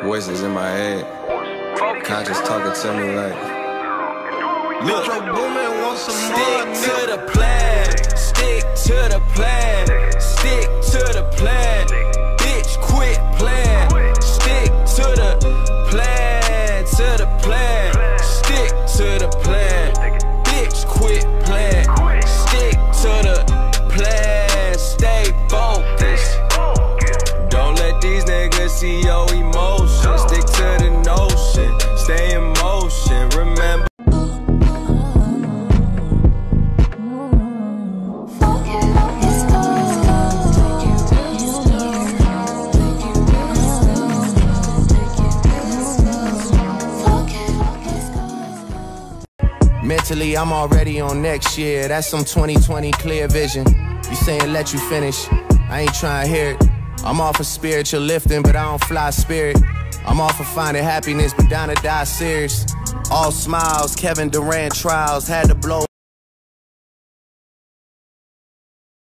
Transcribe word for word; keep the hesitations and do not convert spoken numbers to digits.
voices in my head. Conscious talking to me like, look, want some stick more, to the plan, stick to the plan, stick to the plan, bitch quit playing, stick to the plan, to the plan, stick to the plan, bitch quit playing, stick to the plan, stay focused, don't let these niggas see your emotions, stick to the notion, stay in motion, remember. Mentally, I'm already on next year. That's some twenty twenty clear vision. You saying let you finish, I ain't trying to hear it. I'm off of spiritual lifting, but I don't fly spirit. I'm off of finding happiness, but down to die serious. All smiles, Kevin Durant trials, had to blow